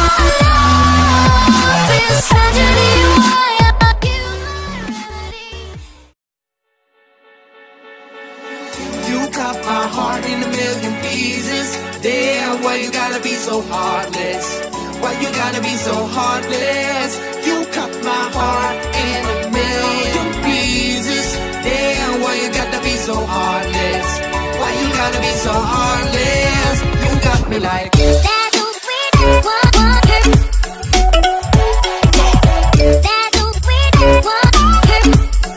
This tragedy, why are you? You cut my heart in a million pieces. Damn, why you gotta be so heartless? Why you gotta be so heartless? You cut my heart in a million pieces. Damn, why you gotta be so heartless? Why you gotta be so heartless? You got me like That don't breathe, walk, walk, that don't breathe, walk, that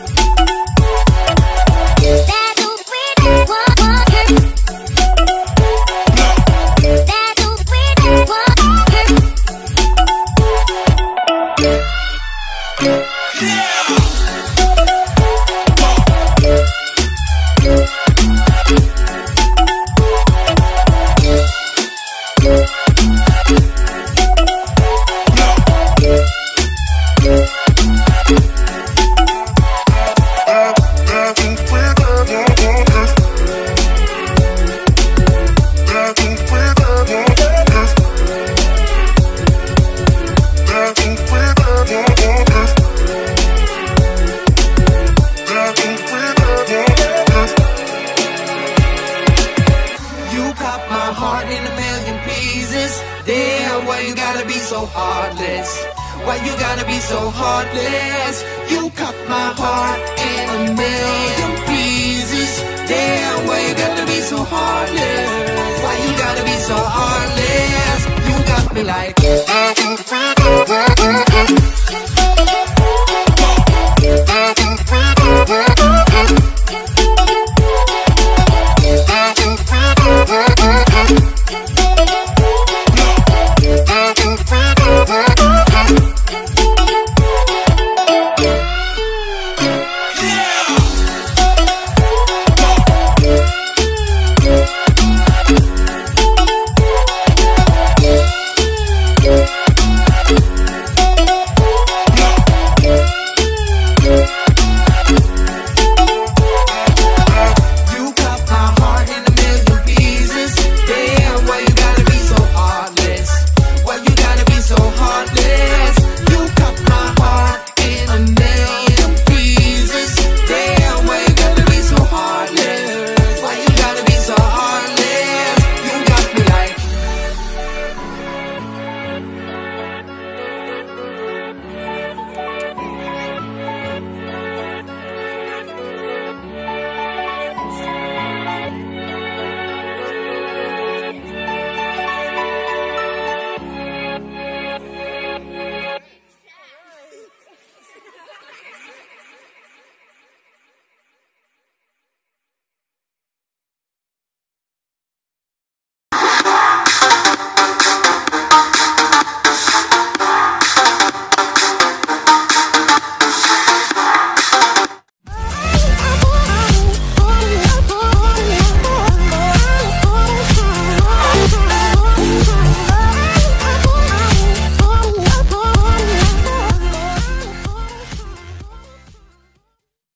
don't breathe, walk, walk, that don't breathe, walk, damn, why you gotta be so heartless? Why you gotta be so heartless? You cut my heart in a million pieces. Damn, why you gotta be so heartless? Why you gotta be so heartless? You got me like